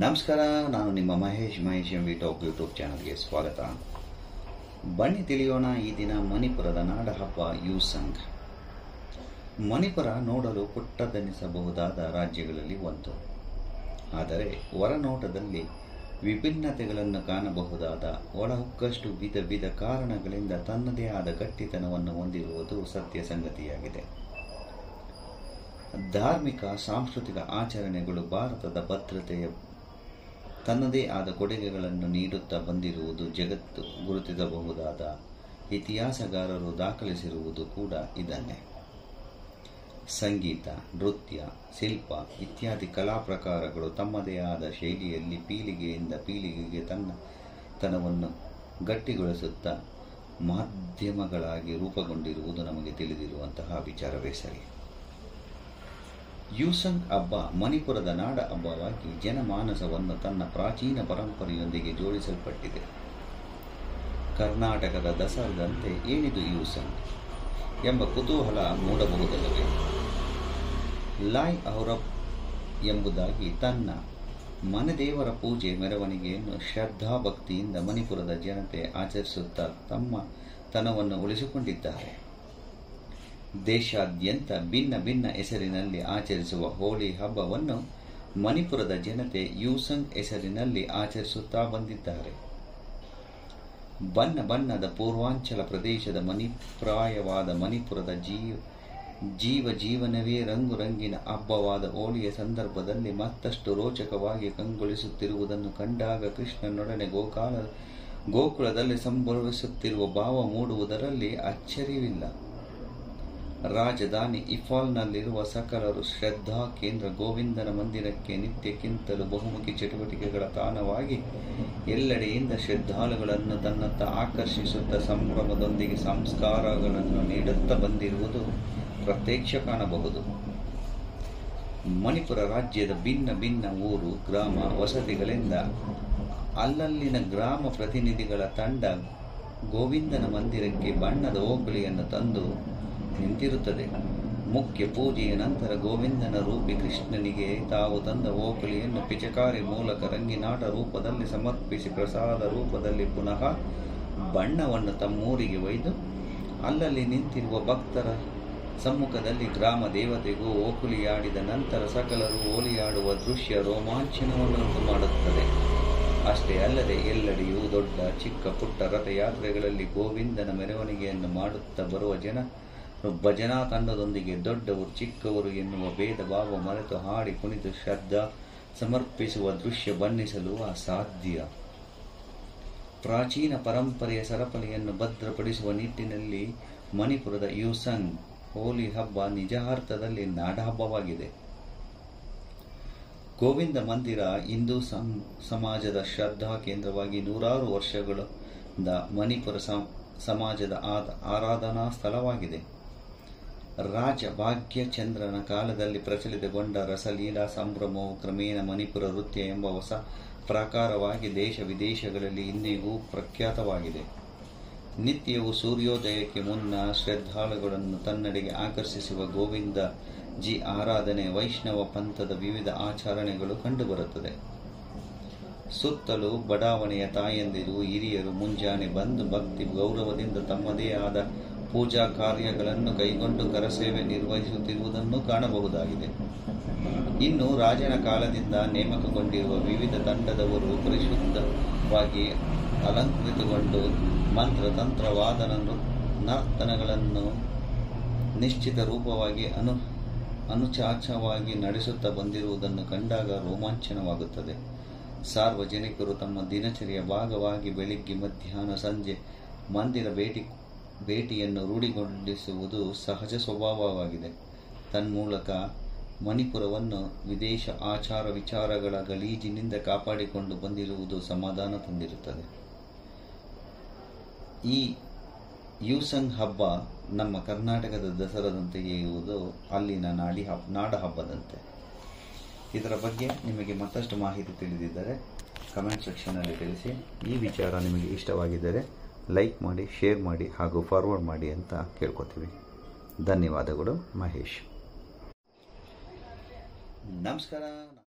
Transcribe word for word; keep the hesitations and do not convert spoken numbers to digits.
ನಮಸ್ಕಾರ, ನಾನು ನಿಮ್ಮ Mahesh Mahesh M V talk YouTube ಚಾನಲ್ಗೆ ಸ್ವಾಗತ. ಬನ್ನಿ ತಿಳಿಯೋಣ ಈ ದಿನ ಮಣಿಪುರದ ನಾಡ ಹಬ್ಬ ಯೂಸಂಗ್. ಮಣಿಪುರ ನೋಡಲು ಪುಟ್ಟದೆನಿಸಬಹುದಾದ ರಾಜ್ಯಗಳಲ್ಲಿ ಒಂದು. ಆದರೆ ಹೊರನೋಟದಲ್ಲಿ ವಿಭಿನ್ನತೆಗಳನ್ನು ಕಾಣಬಹುದಾದ ಒಳಹೊಕ್ಕಷ್ಟು ವಿಧ ವಿಧ ಕಾರಣಗಳಿಂದ ತನ್ನದೇ ಆದ ಗಟ್ಟಿತನವನ್ನು ಹೊಂದಿರುವುದು ಸತ್ಯ ಸಂಗತಿಯಾಗಿದೆ. ಧಾರ್ಮಿಕ ಸಾಂಸ್ಕೃತಿಕ ಆಚರಣೆಗಳು ಭಾರತದ ಭದ್ರತೆಯ ತನ್ನದೇ ಆದ ಕೊಡುಗೆಗಳನ್ನು ನೀಡುತ್ತಾ ಬಂದಿರುವುದು ಜಗತ್ತು ಗುರುತಿಸಬಹುದಾದ ಇತಿಹಾಸಗಾರರು ದಾಖಲಿಸಿರುವುದು ಕೂಡ ಇದನ್ನೇ. ಸಂಗೀತ, ನೃತ್ಯ, ಶಿಲ್ಪ ಇತ್ಯಾದಿ ಕಲಾ ಪ್ರಕಾರಗಳು ತಮ್ಮದೇ ಆದ ಶೈಲಿಯಲ್ಲಿ ಪೀಳಿಗೆಯಿಂದ ಪೀಳಿಗೆಗೆ ತನ್ನ ತನವನ್ನು ಗಟ್ಟಿಗೊಳಿಸುತ್ತಾ ಮಾಧ್ಯಮಗಳಾಗಿ ರೂಪುಗೊಂಡಿರುವುದು ನಮಗೆ ತಿಳಿದಿರುವಂತಹ ವಿಚಾರವೇ ಸರಿ. ಯೂಸಂಗ್ ಹಬ್ಬ ಮಣಿಪುರದ ನಾಡ ಹಬ್ಬವಾಗಿ ಜನಮಾನಸವನ್ನು ತನ್ನ ಪ್ರಾಚೀನ ಪರಂಪರೆಯೊಂದಿಗೆ ಜೋಡಿಸಲ್ಪಟ್ಟಿದೆ. ಕರ್ನಾಟಕದ ದಸರಾದಂತೆ ಏನಿದು ಯೂಸಂಗ್ ಎಂಬ ಕುತೂಹಲ ಮೂಡಬಹುದಲ್ಲವೇ? ಲಾಯ್ ಔರಪ್ ಎಂಬುದಾಗಿ ತನ್ನ ಮನೆದೇವರ ಪೂಜೆ ಮೆರವಣಿಗೆಯನ್ನು ಶ್ರದ್ಧಾಭಕ್ತಿಯಿಂದ ಮಣಿಪುರದ ಜನತೆ ಆಚರಿಸುತ್ತಾ ತಮ್ಮ ತನವನ್ನು ಉಳಿಸಿಕೊಂಡಿದ್ದಾರೆ. ದೇಶಾದ್ಯಂತ ಭಿನ್ನ ಭಿನ್ನ ಹೆಸರಿನಲ್ಲಿ ಆಚರಿಸುವ ಹೋಳಿ ಹಬ್ಬವನ್ನು ಮಣಿಪುರದ ಜನತೆ ಯೂಸಂಗ್ ಹೆಸರಿನಲ್ಲಿ ಆಚರಿಸುತ್ತಾ ಬಂದಿದ್ದಾರೆ. ಬಣ್ಣ ಬಣ್ಣದ ಪೂರ್ವಾಂಚಲ ಪ್ರದೇಶದ ಮಣಿಪ್ರಾಯವಾದ ಮಣಿಪುರದ ಜೀವ ಜೀವ ಜೀವನವೇ ರಂಗು ರಂಗಿನ ಹಬ್ಬವಾದ ಹೋಳಿಯ ಸಂದರ್ಭದಲ್ಲಿ ಮತ್ತಷ್ಟು ರೋಚಕವಾಗಿ ಕಂಗೊಳಿಸುತ್ತಿರುವುದನ್ನು ಕಂಡಾಗ ಕೃಷ್ಣನೊಡನೆ ಗೋಕಾಲ ಗೋಕುಲದಲ್ಲಿ ಸಂಭವಿಸುತ್ತಿರುವ ಭಾವ ಮೂಡುವುದರಲ್ಲಿ ಅಚ್ಚರಿಯಿಲ್ಲ. ರಾಜಧಾನಿ ಇಂಫಾಲ್ನಲ್ಲಿರುವ ಸಕಲರು ಶ್ರದ್ಧಾ ಕೇಂದ್ರ ಗೋವಿಂದನ ಮಂದಿರಕ್ಕೆ ನಿತ್ಯಕ್ಕಿಂತಲೂ ಬಹುಮುಖಿ ಚಟುವಟಿಕೆಗಳ ತಾಣವಾಗಿ ಎಲ್ಲೆಡೆಯಿಂದ ಶ್ರದ್ಧಾಳುಗಳನ್ನು ತನ್ನತ್ತ ಆಕರ್ಷಿಸುತ್ತಾ ಸಂಭ್ರಮದೊಂದಿಗೆ ಸಂಸ್ಕಾರಗಳನ್ನು ನೀಡುತ್ತಾ ಬಂದಿರುವುದು ಪ್ರತ್ಯಕ್ಷ ಕಾಣಬಹುದು. ಮಣಿಪುರ ರಾಜ್ಯದ ಭಿನ್ನ ಭಿನ್ನ ಊರು, ಗ್ರಾಮ, ವಸತಿಗಳಿಂದ ಅಲ್ಲಲ್ಲಿನ ಗ್ರಾಮ ಪ್ರತಿನಿಧಿಗಳ ತಂಡ ಗೋವಿಂದನ ಮಂದಿರಕ್ಕೆ ಬಣ್ಣದ ಓಕುಳಿಯನ್ನು ತಂದು ನಿಂತಿರುತ್ತದೆ. ಮುಖ್ಯ ಪೂಜೆಯ ನಂತರ ಗೋವಿಂದನ ರೂಪಿ ಕೃಷ್ಣನಿಗೆ ತಾವು ತಂದ ಓಕುಳಿಯನ್ನು ಪಿಚಕಾರಿ ಮೂಲಕ ರಂಗಿನಾಟ ರೂಪದಲ್ಲಿ ಸಮರ್ಪಿಸಿ ಪ್ರಸಾದ ರೂಪದಲ್ಲಿ ಪುನಃ ಬಣ್ಣವನ್ನು ತಮ್ಮೂರಿಗೆ ಒಯ್ದು ಅಲ್ಲಲ್ಲಿ ನಿಂತಿರುವ ಭಕ್ತರ ಸಮ್ಮುಖದಲ್ಲಿ ಗ್ರಾಮ ದೇವತೆಗೂ ಓಕುಳಿಯಾಡಿದ ನಂತರ ಸಕಲರು ಹೋಳಿಯಾಡುವ ದೃಶ್ಯ ರೋಮಾಂಚನವನ್ನುಂಟು ಮಾಡುತ್ತದೆ. ಅಷ್ಟೇ ಅಲ್ಲದೆ ಎಲ್ಲೆಡೆಯೂ ದೊಡ್ಡ ಚಿಕ್ಕ ಪುಟ್ಟ ರಥಯಾತ್ರೆಗಳಲ್ಲಿ ಗೋವಿಂದನ ಮೆರವಣಿಗೆಯನ್ನು ಮಾಡುತ್ತಾ ಬರುವ ಜನ ಭಜನಾ ತಂಡದೊಂದಿಗೆ ದೊಡ್ಡವರು ಚಿಕ್ಕವರು ಎನ್ನುವ ಭೇದ ಭಾವ ಮರೆತು ಹಾಡಿ ಕುಣಿತು ಶ್ರದ್ಧಾ ಸಮರ್ಪಿಸುವ ದೃಶ್ಯ ಬಣ್ಣಿಸಲು ಅಸಾಧ್ಯ. ಪ್ರಾಚೀನ ಪರಂಪರೆಯ ಸರಪಳಿಯನ್ನು ಭದ್ರಪಡಿಸುವ ನಿಟ್ಟಿನಲ್ಲಿ ಮಣಿಪುರದ ಯೂಸಂಗ್ ಹೋಳಿ ಹಬ್ಬ ನಿಜ ಅರ್ಥದಲ್ಲಿ ನಾಡಹಬ್ಬವಾಗಿದೆ. ಗೋವಿಂದ ಮಂದಿರ ಹಿಂದೂ ಸಮಾಜದ ಶ್ರದ್ಧಾ ಕೇಂದ್ರವಾಗಿ ನೂರಾರು ವರ್ಷಗಳಿಂದ ಮಣಿಪುರ ಸಮಾಜದ ಆರಾಧನಾ ಸ್ಥಳವಾಗಿದೆ. ರಾಜ ಭಾಗ್ಯಚಂದ್ರನ ಕಾಲದಲ್ಲಿ ಪ್ರಚಲಿತಗೊಂಡ ರಸಲೀಲಾ ಸಂಭ್ರಮವು ಕ್ರಮೇಣ ಮಣಿಪುರ ನೃತ್ಯ ಎಂಬ ಹೊಸ ಪ್ರಕಾರವಾಗಿ ದೇಶ ವಿದೇಶಗಳಲ್ಲಿ ಇಂದಿಗೂ ಪ್ರಖ್ಯಾತವಾಗಿದೆ. ನಿತ್ಯವೂ ಸೂರ್ಯೋದಯಕ್ಕೆ ಮುನ್ನ ಶ್ರದ್ಧಾಳುಗಳನ್ನು ತನ್ನೆಡೆಗೆ ಆಕರ್ಷಿಸುವ ಗೋವಿಂದ ಜಿ ಆರಾಧನೆ ವೈಷ್ಣವ ಪಂಥದ ವಿವಿಧ ಆಚರಣೆಗಳು ಕಂಡುಬರುತ್ತದೆ. ಸುತ್ತಲೂ ಬಡಾವಣೆಯ ತಾಯಂದಿರು ಹಿರಿಯರು ಮುಂಜಾನೆ ಬಂದು ಭಕ್ತಿ ಗೌರವದಿಂದ ತಮ್ಮದೇ ಆದ ಪೂಜಾ ಕಾರ್ಯಗಳನ್ನು ಕೈಗೊಂಡು ಕರಸೇವೆ ನಿರ್ವಹಿಸುತ್ತಿರುವುದನ್ನು ಕಾಣಬಹುದಾಗಿದೆ. ಇನ್ನು ರಾಜನ ಕಾಲದಿಂದ ನೇಮಕಗೊಂಡಿರುವ ವಿವಿಧ ತಂಡದವರು ಪರಿಶುದ್ಧವಾಗಿ ಅಲಂಕೃತಗೊಂಡು ಮಂತ್ರ ತಂತ್ರ ವಾದನ ನರ್ತನಗಳನ್ನು ನಿಶ್ಚಿತ ರೂಪವಾಗಿ ಅನು ಅನುಚಾಚವಾಗಿ ನಡೆಸುತ್ತಾ ಬಂದಿರುವುದನ್ನು ಕಂಡಾಗ ರೋಮಾಂಚನವಾಗುತ್ತದೆ. ಸಾರ್ವಜನಿಕರು ತಮ್ಮ ದಿನಚರಿಯ ಭಾಗವಾಗಿ ಬೆಳಿಗ್ಗೆ ಮಧ್ಯಾಹ್ನ ಸಂಜೆ ಮಂದಿರ ಭೇಟಿ ಭೇಟಿಯನ್ನು ರೂಢಿಗೊಳಿಸುವುದು ಸಹಜ ಸ್ವಭಾವವಾಗಿದೆ. ತನ್ಮೂಲಕ ಮಣಿಪುರವನ್ನು ವಿದೇಶ ಆಚಾರ ವಿಚಾರಗಳ ಗಲೀಜಿನಿಂದ ಕಾಪಾಡಿಕೊಂಡು ಬಂದಿರುವುದು ಸಮಾಧಾನ ತಂದಿರುತ್ತದೆ. ಈ ಯೂಸಂಗ್ ಹಬ್ಬ ನಮ್ಮ ಕರ್ನಾಟಕದ ದಸರಾದಂತೆಯೇ ಇರುವುದು ಅಲ್ಲಿನ ನಾಡಿ ಹಬ್ ನಾಡ ಹಬ್ಬದಂತೆ. ಇದರ ಬಗ್ಗೆ ನಿಮಗೆ ಮತ್ತಷ್ಟು ಮಾಹಿತಿ ತಿಳಿದಿದ್ದರೆ ಕಮೆಂಟ್ ಸೆಕ್ಷನಲ್ಲಿ ತಿಳಿಸಿ. ಈ ವಿಚಾರ ನಿಮಗೆ ಇಷ್ಟವಾಗಿದ್ದರೆ ಲೈಕ್ ಮಾಡಿ, ಶೇರ್ ಮಾಡಿ ಹಾಗೂ ಫಾರ್ವರ್ಡ್ ಮಾಡಿ ಅಂತ ಕೇಳ್ಕೊತೀವಿ. ಧನ್ಯವಾದಗಳು. ಮಹೇಶ್. ನಮಸ್ಕಾರ.